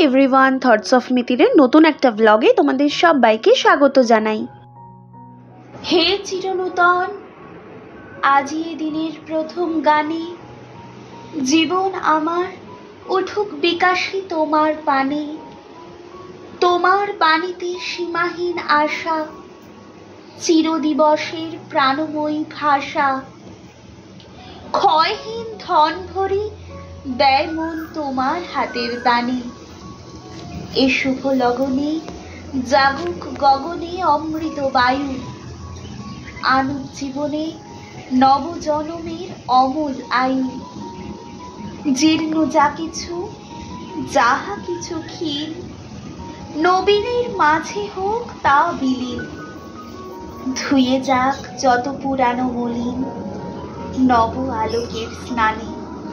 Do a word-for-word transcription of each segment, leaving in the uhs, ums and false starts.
Everyone, thoughts of মিতিরের নতুন একটা ব্লগে তোমাদের সবাইকে স্বাগত জানাই। হে চিরনূতন, আজি এ দিনের প্রথম গানে জীবন আমার উঠুক বিকাশী তোমার পানে। তোমার বাণীতে সীমাহীন আশা, চিরদিবসের প্রাণময়ী ভাষা। ক্ষয়হীন ধন ভরি দেয় মন তোমার হাতের দানে। এ শুভ লগনে জাগুক গগনে অমৃত বায়ু, আনুক জীবনে নবজনমের অমল আয়ু। জীর্ণ যা কিছু যাহা কিছু ক্ষীণ, নবীনের মাঝে হোক তা বিলীন। ধুয়ে যাক যত পুরানো মলিন, নব আলোকের স্নানে।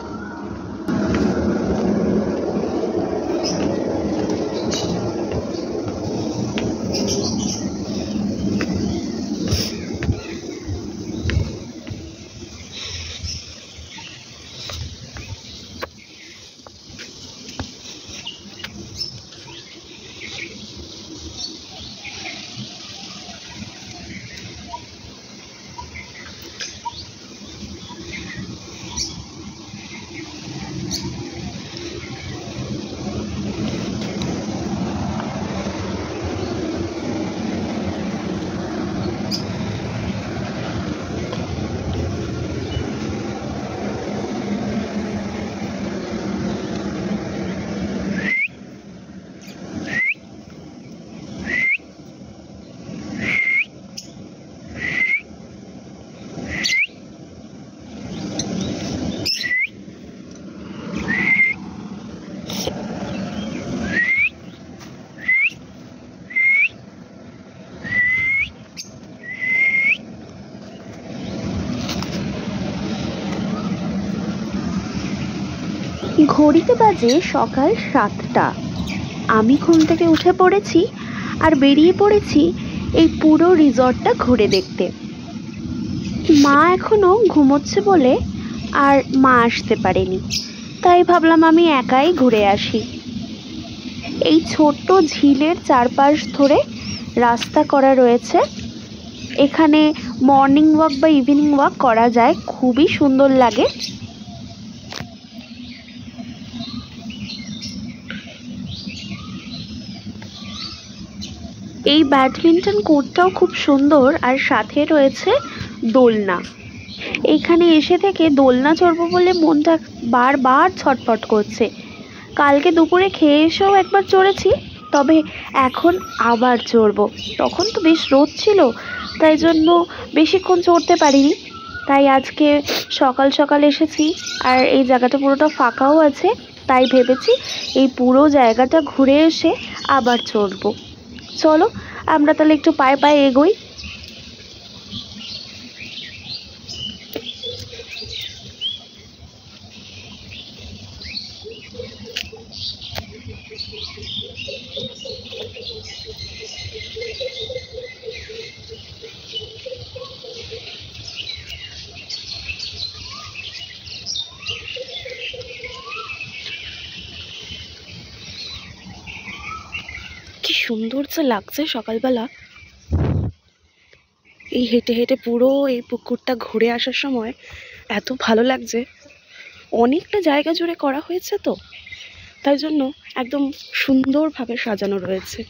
ঘড়িতে বাজে সকাল সাতটা। আমি ঘুম থেকে উঠে পড়েছি আর বেরিয়ে পড়েছি এই পুরো রিসর্টটা ঘুরে দেখতে। মা এখনো ঘুমোচ্ছে বলে আর মা আসতে পারেনি, তাই ভাবলাম আমি একাই ঘুরে আসি। এই ছোট্ট ঝিলের চারপাশ ধরে রাস্তা করা রয়েছে। এখানে মর্নিং ওয়াক বা ইভিনিং ওয়াক করা যায়, খুবই সুন্দর লাগে। এই ব্যাডমিন্টন কোর্টটাও খুব সুন্দর, আর সাথে রয়েছে দোলনা। এইখানে এসে থেকে দোলনা চড়বো বলে মনটা বারবার ছটফট করছে। কালকে দুপুরে খেয়ে এসেও একবার চড়েছি, তবে এখন আবার চড়বো। তখন তো বেশ রোদ ছিল, তাই জন্য বেশিক্ষণ চড়তে পারিনি। তাই আজকে সকাল সকাল এসেছি, আর এই জায়গাটা পুরোটা ফাঁকাও আছে, তাই ভেবেছি এই পুরো জায়গাটা ঘুরে এসে আবার চড়বো। চলো আমরা তাহলে একটু পায়ে পায়ে এগোই। কি সুন্দর যে লাগছে সকালবেলা। এই হেঁটে হেঁটে পুরো এই পুকুরটা ঘুরে আসার সময় এত ভালো লাগছে। অনেকটা জায়গা জুড়ে করা হয়েছে তো, তাই জন্য একদম সুন্দরভাবে সাজানো রয়েছে।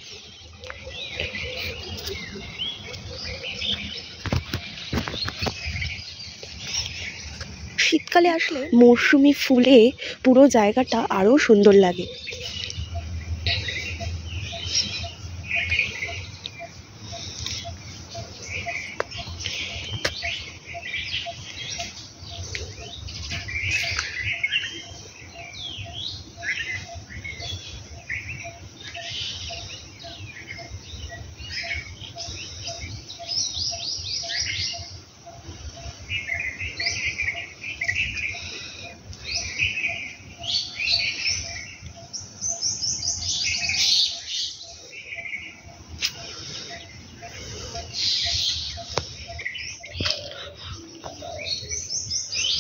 শীতকালে আসলে মৌসুমি ফুলে পুরো জায়গাটা আরো সুন্দর লাগে।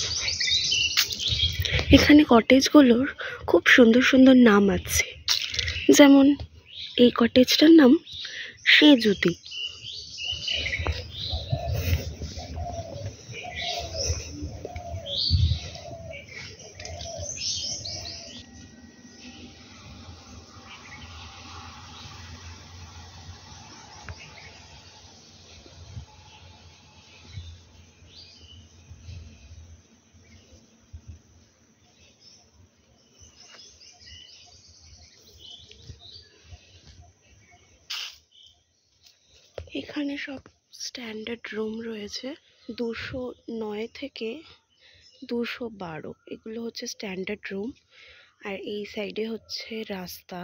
এখানে কটেজগুলোর খুব সুন্দর সুন্দর নাম আছে। যেমন এই কটেজটার নাম সেজুতি। এখানে সব স্ট্যান্ডার্ড রুম রয়েছে, দুশো নয় থেকে দুশো বারো এগুলো হচ্ছে স্ট্যান্ডার্ড রুম। আর এই সাইডে হচ্ছে রাস্তা।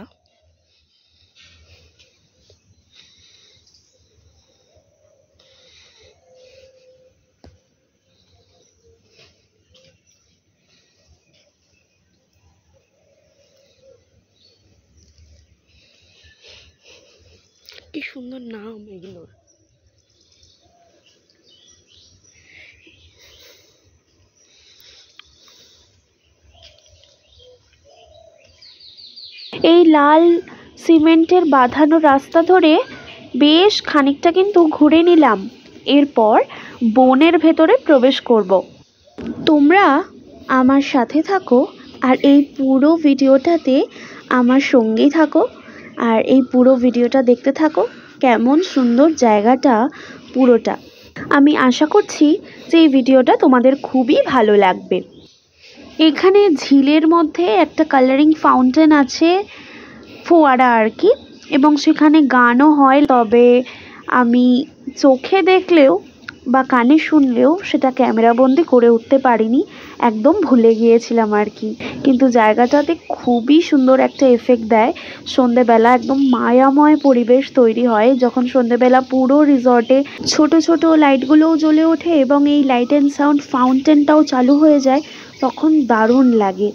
কি সুন্দর নাম এগুলোর। এই লাল সিমেন্টের বাঁধানো রাস্তা ধরে বেশ খানিকটা কিন্তু ঘুরে নিলাম। এরপর বনের ভেতরে প্রবেশ করব। তোমরা আমার সাথে থাকো আর এই পুরো ভিডিওটাতে আমার সঙ্গেই থাকো, আর এই পুরো ভিডিওটা দেখতে থাকো। কেমন সুন্দর জায়গাটা পুরোটা। আমি আশা করছি যে এই ভিডিওটা তোমাদের খুবই ভালো লাগবে। এখানে ঝিলের মধ্যে একটা কালারিং ফাউন্টেন আছে, ফোয়ারা আর কি, এবং সেখানে গানও হয়। তবে আমি চোখে দেখলেও বা কানে শুনলেও সেটা ক্যামেরাবন্দি করে উঠতে পারিনি, একদম ভুলে গিয়েছিলাম আর কি। কিন্তু জায়গাটাতে খুবই সুন্দর একটা এফেক্ট দেয় সন্ধেবেলা। একদম মায়াময় পরিবেশ তৈরি হয় যখন সন্ধেবেলা পুরো রিসর্টে ছোট ছোট লাইটগুলোও জ্বলে ওঠে এবং এই লাইট অ্যান্ড সাউন্ড ফাউন্টেনটাও চালু হয়ে যায়, তখন দারুণ লাগে।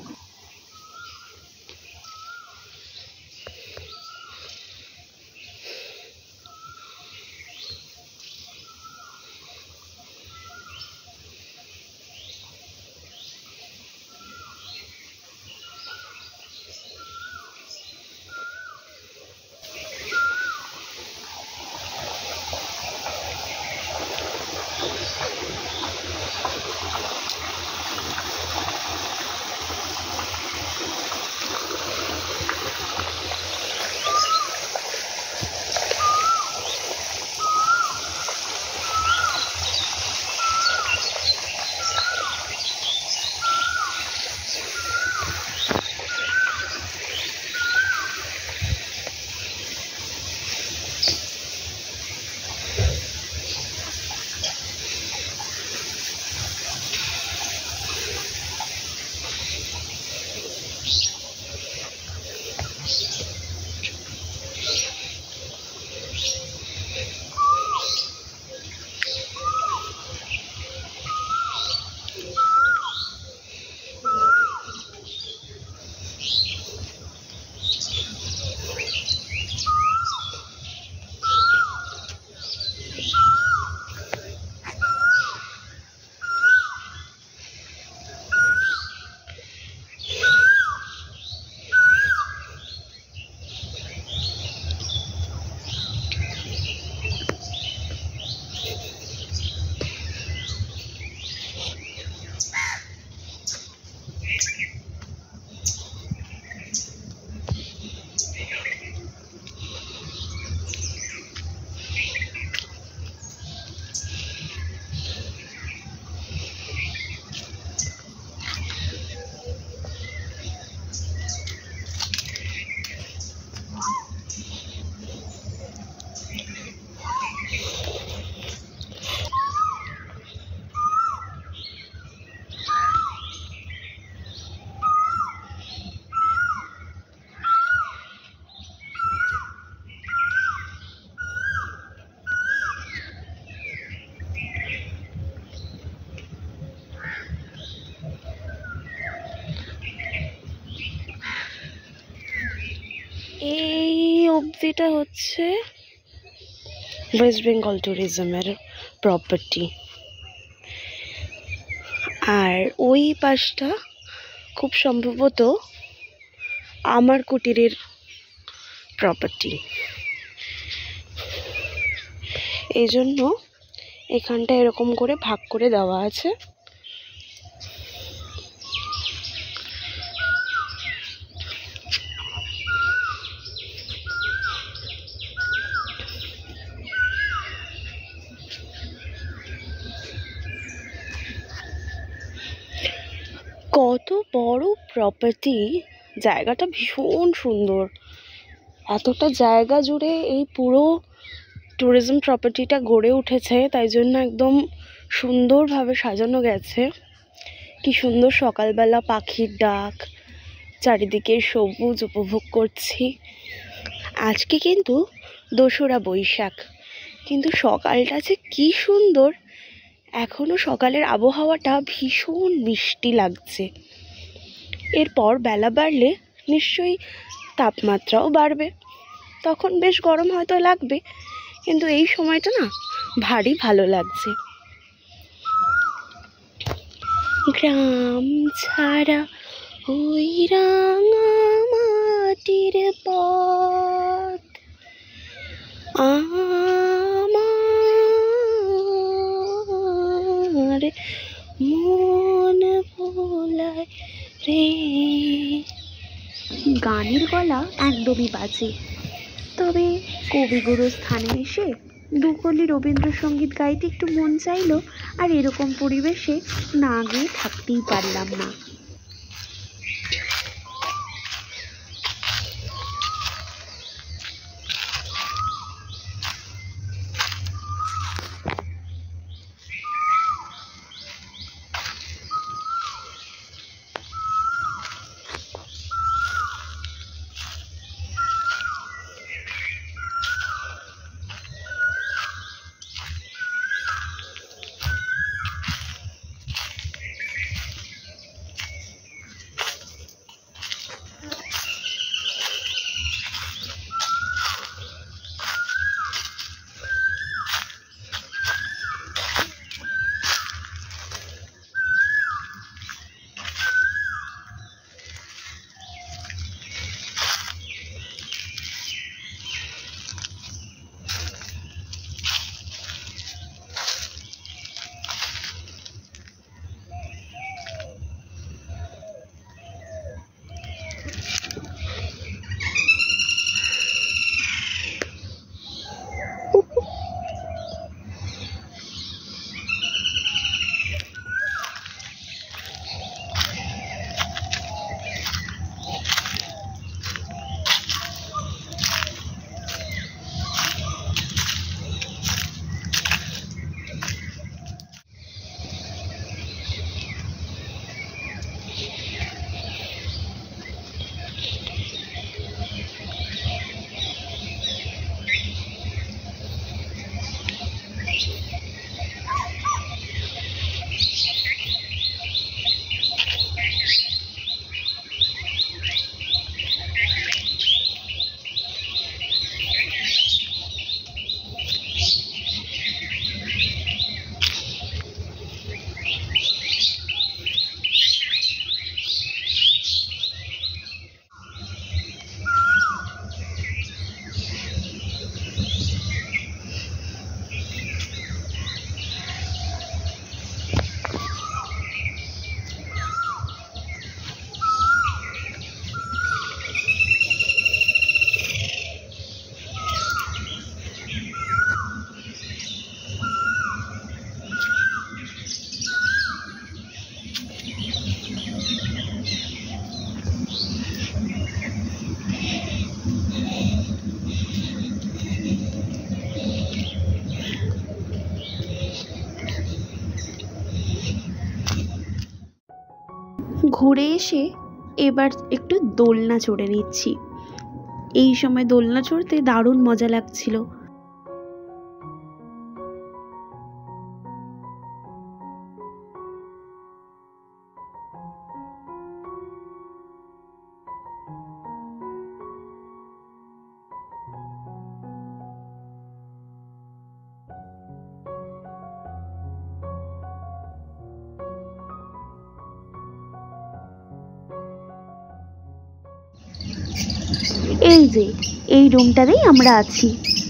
এই অবধিটা হচ্ছে ওয়েস্ট বেঙ্গল ট্যুরিজমের প্রপার্টি, আর ওই পাশটা খুব সম্ভবত আমার কুটিরের প্রপার্টি। এই জন্য এখানটা এরকম করে ভাগ করে দেওয়া আছে। কত বড় প্রপার্টি, জায়গাটা ভীষণ সুন্দর। এতটা জায়গা জুড়ে এই পুরো ট্যুরিজম প্রপার্টিটা গড়ে উঠেছে, তাই জন্য একদম সুন্দরভাবে সাজানো গেছে। কি সুন্দর সকালবেলা পাখির ডাক, চারিদিকে সবুজ উপভোগ করছি। আজকে কিন্তু দোসরা বৈশাখ, কিন্তু সকালটা যে কি সুন্দর। এখনো সকালের আবহাওয়াটা ভীষণ মিষ্টি লাগছে। এরপর বেলা বাড়লে নিশ্চয়ই তাপমাত্রাও বাড়বে, তখন বেশ গরম হয়তো লাগবে, কিন্তু এই সময়টা না ভারী ভালো লাগছে। গ্রাম ছাড়া ওই রাঙা মাটির পথ আমার মন ভোলায় রে। গানের গলা একদমই বাজে, তবে কবিগুরু স্থানে এসে দুকলি রবীন্দ্রসঙ্গীত গাইতে একটু মন চাইলো, আর এরকম পরিবেশে না গিয়ে থাকতেই পারলাম না। ঘুরে এসে এবার একটু দোলনা চড়ে নিচ্ছি। এই সময় দোলনা চড়তে দারুণ মজা লাগছিল। এই যে এই রুমটাতেই আমরা আছি।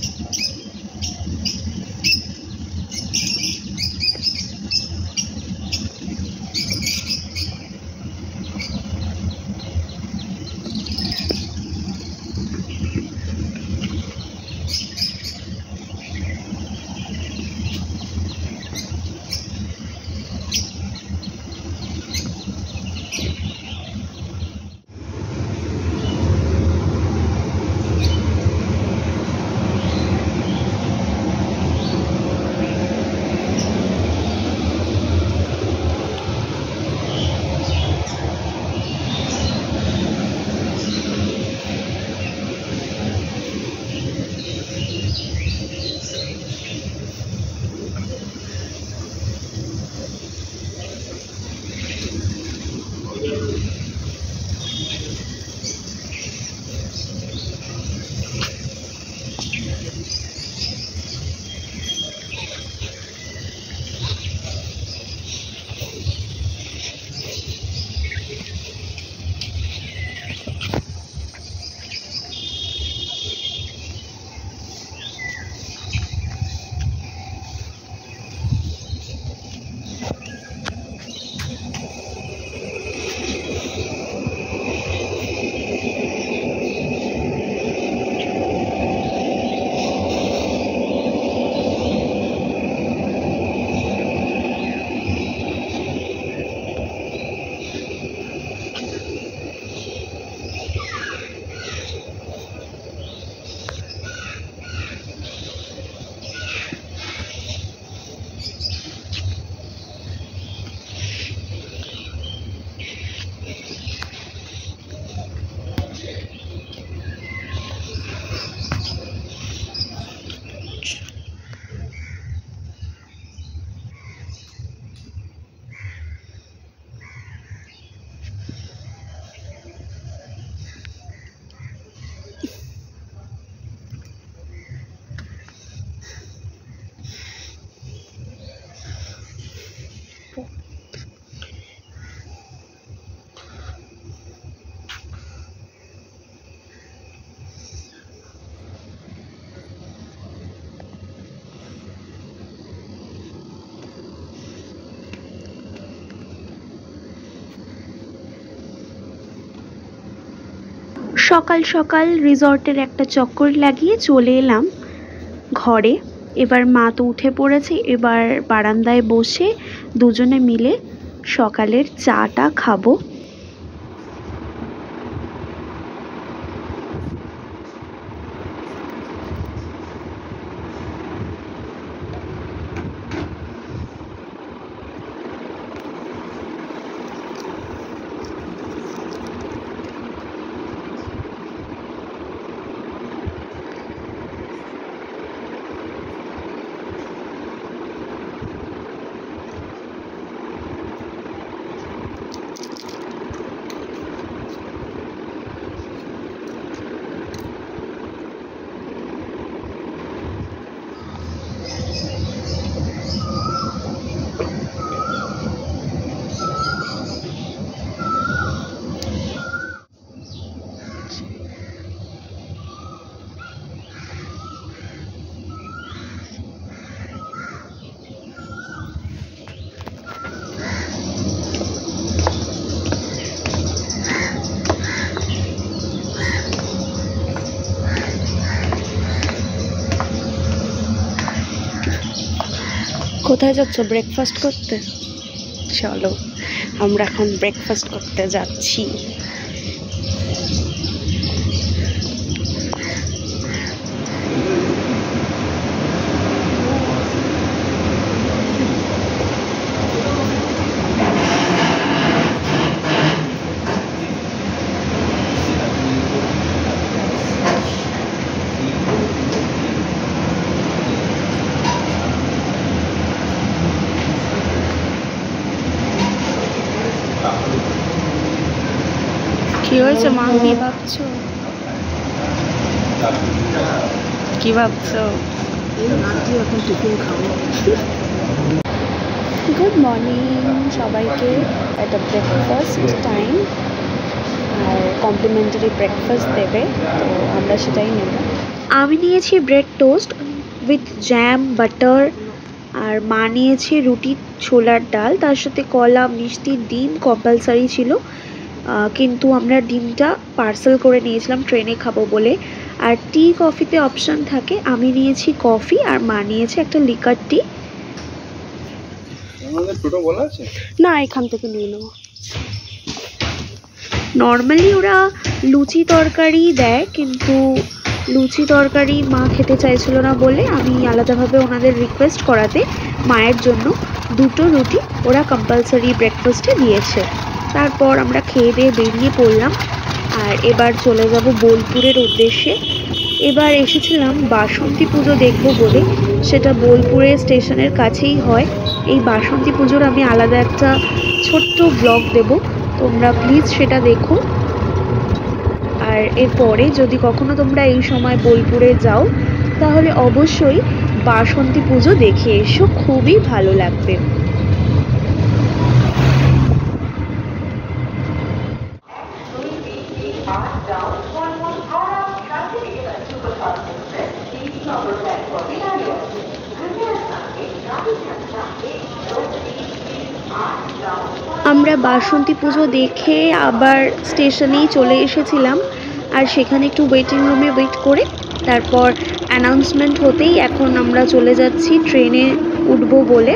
সকাল সকাল রিসর্টের একটা চক্কর লাগিয়ে চলে এলাম ঘরে। এবার মা তো উঠে পড়েছে, এবার বারান্দায় বসে দুজনে মিলে সকালের চাটা খাবো। কোথায় যাচ্ছ? ব্রেকফাস্ট করতে? চলো আমরা এখন ব্রেকফাস্ট করতে যাচ্ছি। কি হয়েছে মা? কি ভাবছো? কি ভাবছো? গুড মর্নিং সবাইকে। এটা ব্রেকফাস্ট টাইম। আর কমপ্লিমেন্টারি ব্রেকফাস্ট দেবে, তো আমরা সেটাই নেব। আমি নিয়েছি bread toast with jam, butter, আর মা নিয়েছে রুটি ছোলার ডাল, তার সাথে কলা, মিষ্টি, ডিম কম্পালসারি ছিল, কিন্তু আমরা ডিমটা পার্সেল করে নিয়েছিলাম ট্রেনে খাবো বলে। আর টি কফিতে অপশান থাকে, আমি নিয়েছি কফি আর মা নিয়েছে একটা লিকার টি। না, এখান থেকে নিয়ে নেব। নর্মালি ওরা লুচি তরকারি দেয়, কিন্তু লুচি তরকারি মা খেতে চাইছিল না বলে আমি আলাদাভাবে ওনাদের রিকোয়েস্ট করাতে মায়ের জন্য দুটো রুটি ওরা কম্পালসারি ব্রেকফাস্টে দিয়েছে। তারপর আমরা খেয়ে দিয়ে বেরিয়ে পড়লাম আর এবার চলে যাব বোলপুরের উদ্দেশ্যে। এবার এসেছিলাম বাসন্তী পুজো দেখব বলে, সেটা বোলপুরের স্টেশনের কাছেই হয়। এই বাসন্তী পুজোর আমি আলাদা একটা ছোট্ট ব্লগ দেব, তোমরা প্লিজ সেটা দেখো। আর এরপরে যদি কখনো তোমরা এই সময় বোলপুরে যাও তাহলে অবশ্যই বাসন্তী পুজো দেখে এসো, খুবই ভালো লাগবে। আমরা বাসন্তী পুজো দেখে আবার স্টেশনেই চলে এসেছিলাম, আর সেখানে একটু ওয়েটিং রুমে ওয়েট করে তারপর অ্যানাউন্সমেন্ট হতেই এখন আমরা চলে যাচ্ছি ট্রেনে উঠবো বলে।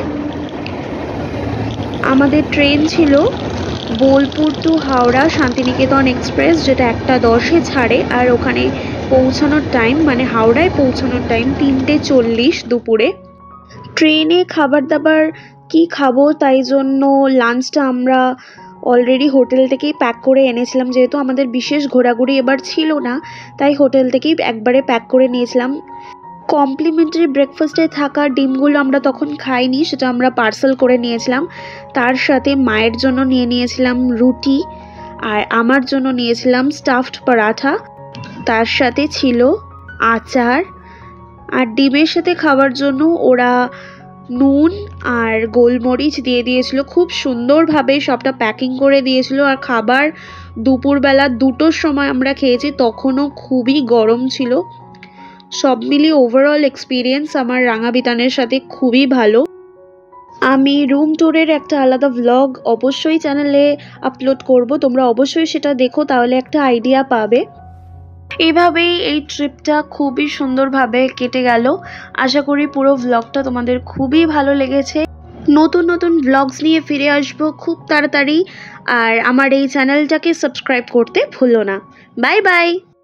আমাদের ট্রেন ছিল বোলপুর টু হাওড়া শান্তিনিকেতন এক্সপ্রেস, যেটা একটা দশে ছাড়ে, আর ওখানে পৌঁছানোর টাইম মানে হাওড়ায় পৌঁছানোর টাইম তিনটে চল্লিশ দুপুরে। ট্রেনে খাবার দাবার কি খাবো তাই জন্য লাঞ্চটা আমরা অলরেডি হোটেল থেকেই প্যাক করে এনেছিলাম, যেহেতু আমাদের বিশেষ ঘোরাঘুরি এবার ছিল না তাই হোটেল থেকেই একবারে প্যাক করে নিয়েছিলাম। কমপ্লিমেন্টারি ব্রেকফাস্টে থাকা ডিমগুলো আমরা তখন খাইনি, সেটা আমরা পার্সেল করে নিয়েছিলাম। তার সাথে মায়ের জন্য নিয়ে নিয়েছিলাম রুটি আর আমার জন্য নিয়েছিলাম স্টাফড পরাঠা, তার সাথে ছিল আচার। আর ডিমের সাথে খাওয়ার জন্য ওরা নুন আর গোলমরিচ দিয়ে দিয়েছিল, খুব সুন্দরভাবে সবটা প্যাকিং করে দিয়েছিল। আর খাবার দুপুরবেলা দুটোর সময় আমরা খেয়েছি, তখনও খুবই গরম ছিল। সব মিলিয়ে ওভারঅল এক্সপিরিয়েন্স আমার রাঙাবিতানের সাথে খুবই ভালো। আমি রুম ট্যুরের একটা আলাদা ভ্লগ অবশ্যই চ্যানেলে আপলোড করব, তোমরা অবশ্যই সেটা দেখো, তাহলে একটা আইডিয়া পাবে। এভাবেই এই ট্রিপটা খুবই সুন্দরভাবে কেটে গেল। আশা করি পুরো ভ্লগটা তোমাদের খুবই ভালো লেগেছে। নতুন নতুন ভ্লগস নিয়ে ফিরে আসবো খুব তাড়াতাড়ি, আর আমার এই চ্যানেলটাকে সাবস্ক্রাইব করতে ভুলো না। Bye by.